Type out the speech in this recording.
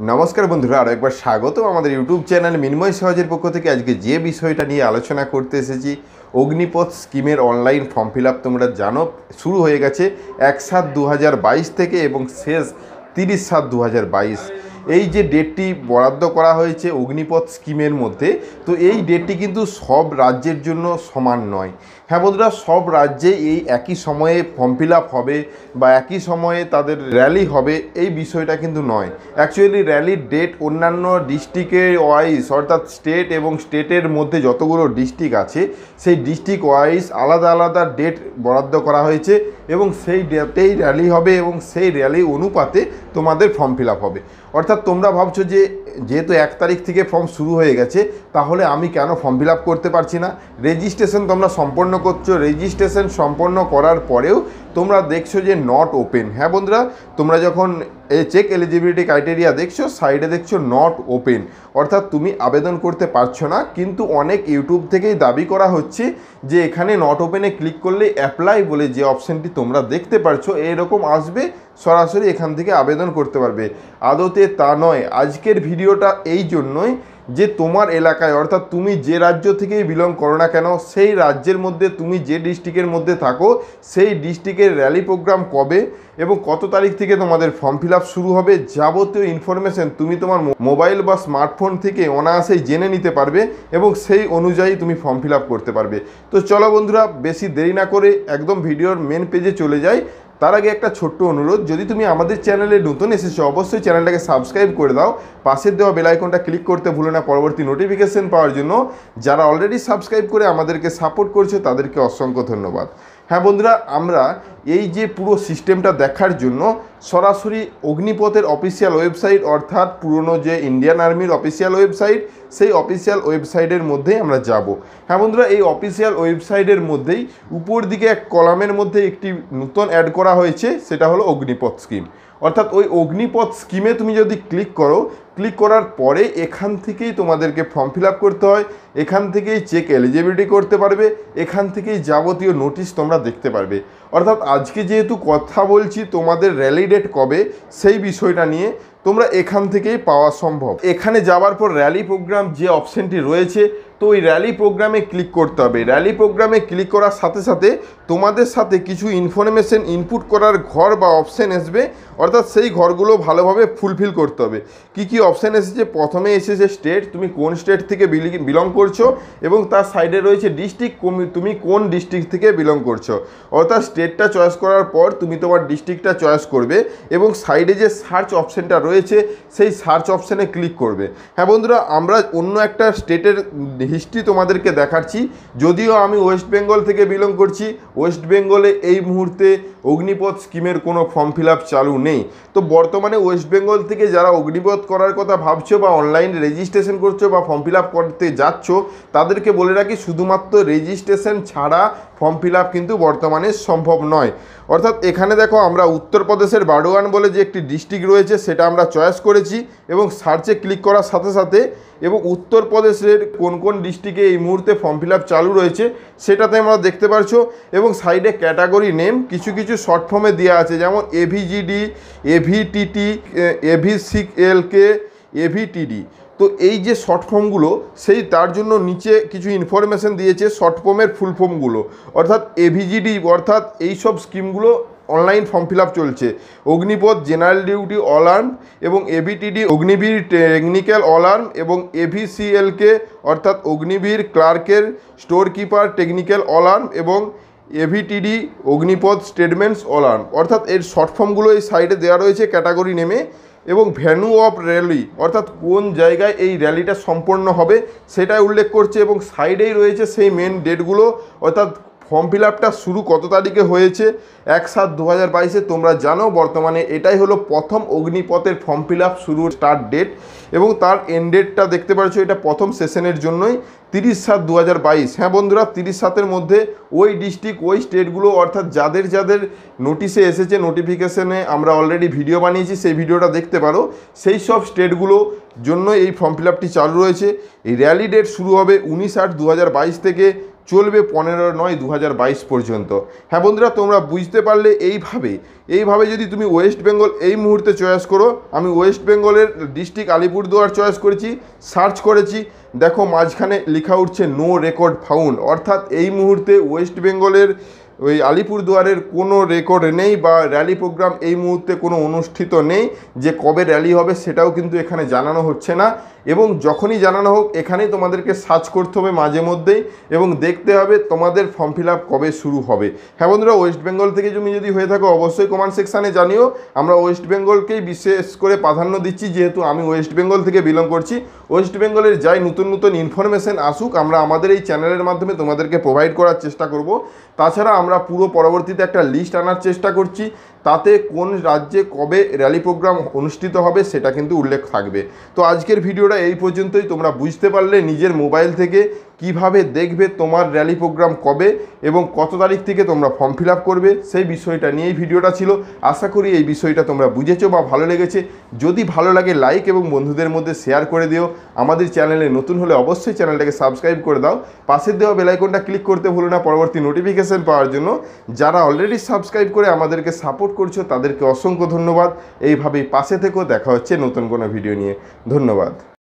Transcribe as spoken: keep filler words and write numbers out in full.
नमस्कार बंधुरा आरो एक बार स्वागत हमारे यूट्यूब चैनल मृण्मय सहजेर पक्ष थेके आज के जे विषयटा निये आलोचना करते एसेछि अग्निपथ स्कीमेर अनलाइन फर्म फिलआप तोमरा जानो शुरू हो गेछे एक सात दो हज़ार बाईस थेके एबं शेष तीस सात दो हज़ार बाईस এই যে ডেটটি বরাদ্দ করা হয়েছে অগ্নিপথ স্কিমের মধ্যে, তো এই ডেটটি কিন্তু সব রাজ্যের জন্য সমান নয়। হ্যাঁ বন্ধুরা, সব রাজ্যে এই একই সময়ে ফর্ম ফিল আপ হবে বা একই সময়ে তাদের র্যালি হবে এই বিষয়টা কিন্তু নয়। অ্যাকচুয়ালি র্যালির ডেট অন্যান্য ডিস্ট্রিক্টের ওয়াইজ অর্থাৎ স্টেট এবং স্টেটের মধ্যে যতগুলো ডিস্ট্রিক্ট আছে সেই ডিস্ট্রিক্ট ওয়াইজ আলাদা আলাদা ডেট বরাদ্দ করা হয়েছে এবং সেই ডেটেই র্যালি হবে এবং সেই র্যালি অনুপাতে তোমাদের ফর্ম ফিল আপ হবে। অর্থাৎ তোমরা ভাবছো যে যেহেতু এক তারিখ থেকে ফর্ম শুরু হয়ে গেছে তাহলে আমি কেন ফর্ম ফিল আপ করতে পারছি না। রেজিস্ট্রেশন তোমরা সম্পন্ন করছো, রেজিস্ট্রেশন সম্পন্ন করার পরেও তোমরা দেখছো যে নট ওপেন। হ্যাঁ বন্ধুরা, তোমরা যখন এই চেক এলিজিবিলিটি ক্রাইটেরিয়া দেখছো সাইডে দেখছো নট ওপেন, অর্থাৎ তুমি আবেদন করতে পারছো না। কিন্তু অনেক ইউটিউব থেকেই দাবি করা হচ্ছে যে এখানে নট ওপেনে ক্লিক করলে অ্যাপ্লাই বলে যে অপশানটি তোমরা দেখতে পারছো এরকম আসবে, সরাসরি এখান থেকে আবেদন করতে পারবে। আদতে তা নয়। আজকের ভিডিওটা এই জন্যই যে তোমার এলাকায় অর্থাৎ তুমি যে রাজ্য থেকেই বিলং করো না কেন সেই রাজ্যের মধ্যে তুমি যে ডিস্ট্রিক্টের মধ্যে থাকো সেই ডিস্ট্রিক্টের র্যালি প্রোগ্রাম কবে এবং কত তারিখ থেকে তোমাদের ফর্ম ফিল আপ শুরু হবে যাবতীয় ইনফরমেশন তুমি তোমার মোবাইল বা স্মার্টফোন থেকে অনায়াসেই জেনে নিতে পারবে এবং সেই অনুযায়ী তুমি ফর্ম ফিল আপ করতে পারবে। তো চলো বন্ধুরা, বেশি দেরি না করে একদম ভিডিওর মেন পেজে চলে যাই। তার আগে একটা ছোট্ট অনুরোধ, যদি তুমি আমাদের চ্যানেলে নতুন এসেছো অবশ্যই চ্যানেলটাকে সাবস্ক্রাইব করে দাও, পাশের দেওয়া বেল আইকনটা ক্লিক করতে ভুলো না পরবর্তী নোটিফিকেশন পাওয়ার জন্য। যারা অলরেডি সাবস্ক্রাইব করে আমাদেরকে সাপোর্ট করছে তাদেরকে অসংখ্য ধন্যবাদ। হ্যাঁ বন্ধুরা, আমরা এই যে পুরো সিস্টেমটা দেখার জন্য সরাসরি অগ্নিপথের অফিসিয়াল ওয়েবসাইট অর্থাৎ পুরনো যে ইন্ডিয়ান আর্মির অফিসিয়াল ওয়েবসাইট সেই অফিসিয়াল ওয়েবসাইটের মধ্যেই আমরা যাব। হ্যাঁ বন্ধুরা, এই অফিসিয়াল ওয়েবসাইটের মধ্যেই উপর দিকে এক কলামের মধ্যে একটি নতুন অ্যাড করা হয়েছে, সেটা হলো অগ্নিপথ স্কিম। অর্থাৎ ওই অগ্নিপথ স্কিমে তুমি যদি ক্লিক করো, ক্লিক করার পরে এখান থেকেই তোমাদেরকে ফর্ম ফিল আপ করতে হয়, এখান থেকেই চেক এলিজিবিলিটি করতে পারবে, এখান থেকেই যাবতীয় নোটিশ তোমরা দেখতে পারবে। অর্থাৎ আজকে যেহেতু কথা বলছি তোমাদের র্যালি ডেট কবে সেই বিষয়টা নিয়ে, তোমরা এখান থেকেই পাওয়া সম্ভব। এখানে যাওয়ার পর র্যালি প্রোগ্রাম যে অপশানটি রয়েছে, তো ওই র্যালি প্রোগ্রামে ক্লিক করতে হবে। র্যালি প্রোগ্রামে ক্লিক করার সাথে সাথে তোমাদের সাথে কিছু ইনফরমেশন ইনপুট করার ঘর বা অপশান আসবে, অর্থাৎ সেই ঘরগুলো ভালোভাবে ফুলফিল করতে হবে। কি কি অপশান এসেছে? প্রথমে এসেছে স্টেট, তুমি কোন স্টেট থেকে বিলং করছো এবং তার সাইডে রয়েছে ডিস্ট্রিক্ট, তুমি কোন ডিস্ট্রিক্ট থেকে বিলং করছো। অর্থাৎ স্টেটটা চয়েস করার পর তুমি তোমার ডিস্ট্রিক্টটা চয়েস করবে এবং সাইডে যে সার্চ অপশানটা রয়েছে সেই সার্চ অপশানে ক্লিক করবে। হ্যাঁ বন্ধুরা, আমরা অন্য একটা স্টেটের হিস্ট্রি তোমাদেরকে দেখাচ্ছি। যদিও আমি ওয়েস্ট বেঙ্গল থেকে বিলং করছি, ওয়েস্ট বেঙ্গলে এই মুহূর্তে অগ্নিপথ স্কিমের কোনো ফর্ম ফিল আপ চালু নেই। তো বর্তমানে ওয়েস্ট বেঙ্গল থেকে যারা অগ্নিপথ করার কথা ভাবছো বা অনলাইন রেজিস্ট্রেশন করছো বা ফর্ম ফিল আপ করতে যাচ্ছ তাদেরকে বলে রাখি শুধুমাত্র রেজিস্ট্রেশন ছাড়া ফর্ম ফিল আপ কিন্তু বর্তমানে সম্ভব নয়। অর্থাৎ এখানে দেখো আমরা উত্তরপ্রদেশের বারোয়ান বলে যে একটি ডিস্ট্রিক্ট রয়েছে সেটা আমরা চয়েস করেছি এবং সার্চে ক্লিক করার সাথে সাথে এবং উত্তরপ্রদেশের কোন কোন ডিস্ট্রিক্টে এই মুহূর্তে ফর্ম ফিল আপ চালু রয়েছে সেটাতে আমরা দেখতে পারছো এবং সাইডে ক্যাটাগরি নেম কিছু কিছু শর্ট ফর্মে দেওয়া আছে, যেমন এভিজিডি, এভিটিটি, এভিসিএলকে, এভিটিডি। তো এই যে শর্ট ফর্মগুলো সেই তার জন্য নিচে কিছু ইনফরমেশান দিয়েছে শর্ট ফর্মের ফুল ফর্মগুলো। অর্থাৎ এভিজিডি অর্থাৎ এই সব স্কিমগুলো অনলাইন ফর্ম ফিল আপ চলছে। Agnipath general duty all arm এবং AVTD Agniveer technical all arm এবং এভিসিএলকে অর্থাৎ অগ্নিবীর ক্লার্কের store keeper technical all arm এবং AVTD Agnipath statements all arm. অর্থাৎ এর শর্ট ফর্মগুলো এই সাইডে দেওয়া রয়েছে ক্যাটাগরি নেমে এবং ভ্যানু অফ র্যালি অর্থাৎ কোন জায়গায় এই র্যালিটা সম্পন্ন হবে সেটাই উল্লেখ করছে এবং সাইডেই রয়েছে সেই মেন ডেটগুলো, অর্থাৎ ফর্ম ফিল আপটা শুরু কত তারিখে হয়েছে এক সাত দু হাজার বাইশে। তোমরা জানো বর্তমানে এটাই হলো প্রথম অগ্নিপথের ফর্ম ফিল আপ শুরুর স্টার্ট ডেট এবং তার এন্ড ডেটটা দেখতে পাচ্ছ এটা প্রথম সেশনের জন্যই তিরিশ সাত দু হাজার বাইশ। হ্যাঁ বন্ধুরা, তিরিশ সাতের মধ্যে ওই ডিস্ট্রিক্ট ওই স্টেটগুলো অর্থাৎ যাদের যাদের নোটিশে এসেছে নোটিফিকেশনে আমরা অলরেডি ভিডিও বানিয়েছি সেই ভিডিওটা দেখতে পারো, সেই সব স্টেটগুলো জন্য এই ফর্ম ফিল আপটি চালু রয়েছে। এই র্যালি ডেট শুরু হবে উনিশ আট দু হাজার বাইশ থেকে চলবে পনেরো নয় দু হাজার বাইশ পর্যন্ত। হ্যাঁ বন্ধুরা, তোমরা বুঝতে পারলে এইভাবে এইভাবে যদি তুমি ওয়েস্ট বেঙ্গল এই মুহূর্তে চয়েস করো, আমি ওয়েস্ট বেঙ্গলের ডিস্ট্রিক্ট আলিপুরদুয়ার চয়েস করেছি, সার্চ করেছি, দেখো মাঝখানে লেখা উঠছে নো রেকর্ড ফাউন্ড, অর্থাৎ এই মুহূর্তে ওয়েস্ট বেঙ্গলের ওই আলিপুরদুয়ারের কোনো রেকর্ড নেই বা র্যালি প্রোগ্রাম এই মুহূর্তে কোনো অনুষ্ঠিত নেই। যে কবে র্যালি হবে সেটাও কিন্তু এখানে জানানো হচ্ছে না, এবং যখনই জানানো হোক এখানেই তোমাদেরকে সার্চ করতে হবে মাঝে মধ্যেই, এবং দেখতে হবে তোমাদের ফর্ম ফিল আপ কবে শুরু হবে। হ্যাঁ বন্ধুরা, ওয়েস্ট বেঙ্গল থেকে তুমি যদি হয়ে থাকো অবশ্যই কমেন্ট সেকশানে জানিও। আমরা ওয়েস্ট বেঙ্গলকেই বিশেষ করে প্রাধান্য দিচ্ছি, যেহেতু আমি ওয়েস্ট বেঙ্গল থেকে বিলং করছি। ওয়েস্ট বেঙ্গলের যাই নতুন নতুন ইনফরমেশান আসুক আমরা আমাদের এই চ্যানেলের মাধ্যমে তোমাদেরকে প্রোভাইড করার চেষ্টা করব। তাছাড়া আমরা পুরো পরবর্তীতে একটা লিস্ট আনার চেষ্টা করছি, তাতে কোন রাজ্যে কবে র্যালি প্রোগ্রাম অনুষ্ঠিত হবে সেটা কিন্তু উল্লেখ থাকবে। তো আজকের ভিডিওটা এই পর্যন্তই। তোমরা বুঝতে পারলে নিজের মোবাইল থেকে কিভাবে দেখবে তোমার র্যালি প্রোগ্রাম কবে এবং কত তারিখ থেকে তোমরা ফর্ম ফিল আপ করবে, সেই বিষয়টা নিয়েই ভিডিওটা ছিল। আশা করি এই বিষয়টা তোমরা বুঝেছো বা ভালো লেগেছে। যদি ভালো লাগে লাইক এবং বন্ধুদের মধ্যে শেয়ার করে দিও। আমাদের চ্যানেলে নতুন হলে অবশ্যই চ্যানেলটাকে সাবস্ক্রাইব করে দাও। পাশের দেওয়া বেল আইকনটা ক্লিক করতে ভুলো না পরবর্তী নোটিফিকেশান পাওয়ার জন্য। যারা অলরেডি সাবস্ক্রাইব করে আমাদেরকে সাপোর্ট করছো তাদেরকে অসংখ্য ধন্যবাদ। এইভাবেই পাশে থেকেও, দেখা হচ্ছে নতুন কোনো ভিডিও নিয়ে। ধন্যবাদ।